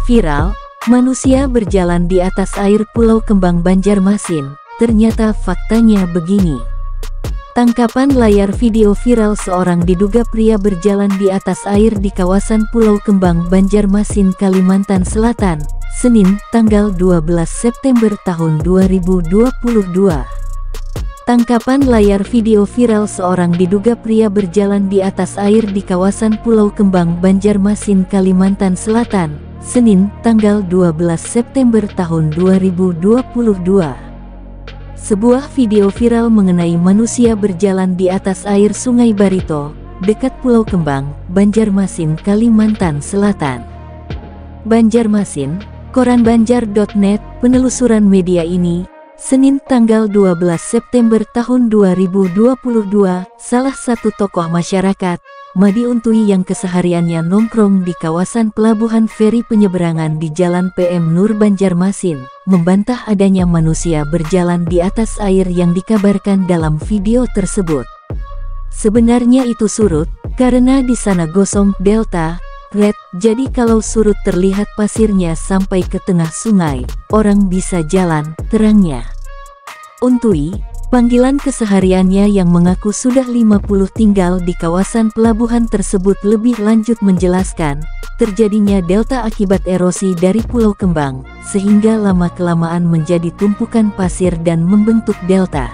Viral, manusia berjalan di atas air Pulau Kembang Banjarmasin. Ternyata faktanya begini. Tangkapan layar video viral seorang diduga pria berjalan di atas air di kawasan Pulau Kembang Banjarmasin, Kalimantan Selatan, Senin, tanggal 12 September tahun 2022. Tangkapan layar video viral seorang diduga pria berjalan di atas air di kawasan Pulau Kembang Banjarmasin, Kalimantan Selatan, Senin, tanggal 12 September tahun 2022. Sebuah video viral mengenai manusia berjalan di atas air Sungai Barito, dekat Pulau Kembang, Banjarmasin, Kalimantan Selatan. Banjarmasin, koran banjar.net, penelusuran media ini, Senin tanggal 12 September tahun 2022, salah satu tokoh masyarakat, Madi Untui yang kesehariannya nongkrong di kawasan pelabuhan feri penyeberangan di Jalan PM Nur Banjarmasin, membantah adanya manusia berjalan di atas air yang dikabarkan dalam video tersebut. Sebenarnya itu surut, karena di sana gosong delta, red, jadi kalau surut terlihat pasirnya sampai ke tengah sungai, orang bisa jalan, terangnya. Untui, panggilan kesehariannya yang mengaku sudah 50 tinggal di kawasan pelabuhan tersebut, lebih lanjut menjelaskan, terjadinya delta akibat erosi dari Pulau Kembang, sehingga lama-kelamaan menjadi tumpukan pasir dan membentuk delta.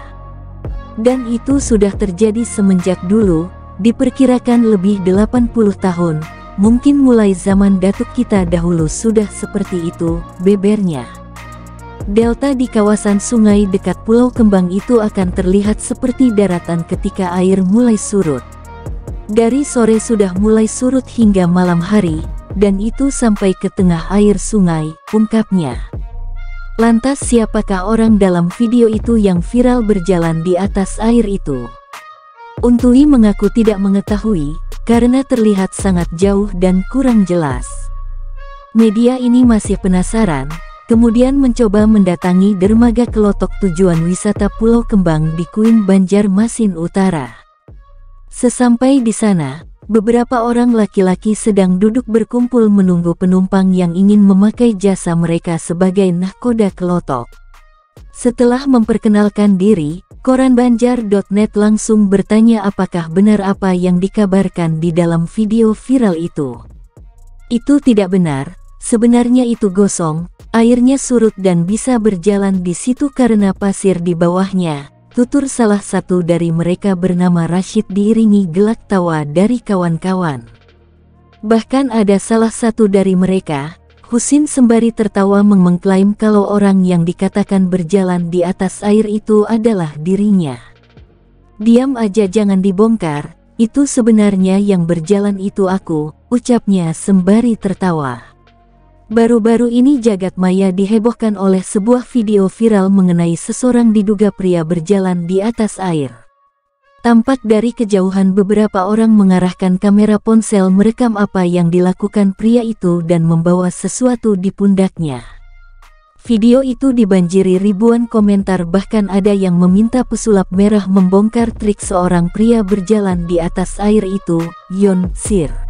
Dan itu sudah terjadi semenjak dulu, diperkirakan lebih 80 tahun, mungkin mulai zaman datuk kita dahulu sudah seperti itu, bebernya. Delta di kawasan sungai dekat Pulau Kembang itu akan terlihat seperti daratan ketika air mulai surut. Dari sore sudah mulai surut hingga malam hari, dan itu sampai ke tengah air sungai, ungkapnya. Lantas siapakah orang dalam video itu yang viral berjalan di atas air itu? Untui mengaku tidak mengetahui, karena terlihat sangat jauh dan kurang jelas. Media ini masih penasaran, kemudian mencoba mendatangi dermaga Kelotok tujuan wisata Pulau Kembang di Kuin Banjarmasin Utara. Sesampai di sana, beberapa orang laki-laki sedang duduk berkumpul menunggu penumpang yang ingin memakai jasa mereka sebagai nahkoda Kelotok. Setelah memperkenalkan diri, koran banjar.net langsung bertanya apakah benar apa yang dikabarkan di dalam video viral itu. Itu tidak benar, sebenarnya itu gosong, airnya surut dan bisa berjalan di situ karena pasir di bawahnya, tutur salah satu dari mereka bernama Rashid diiringi gelak tawa dari kawan-kawan. Bahkan ada salah satu dari mereka, Husin, sembari tertawa mengklaim kalau orang yang dikatakan berjalan di atas air itu adalah dirinya. Diam aja jangan dibongkar, itu sebenarnya yang berjalan itu aku, ucapnya sembari tertawa. Baru-baru ini jagat maya dihebohkan oleh sebuah video viral mengenai seseorang diduga pria berjalan di atas air. Tampak dari kejauhan beberapa orang mengarahkan kamera ponsel merekam apa yang dilakukan pria itu dan membawa sesuatu di pundaknya. Video itu dibanjiri ribuan komentar, bahkan ada yang meminta pesulap merah membongkar trik seorang pria berjalan di atas air itu, Yon Sir.